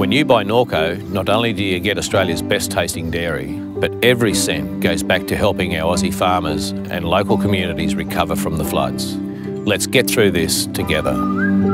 When you buy Norco, not only do you get Australia's best tasting dairy, but every cent goes back to helping our Aussie farmers and local communities recover from the floods. Let's get through this together.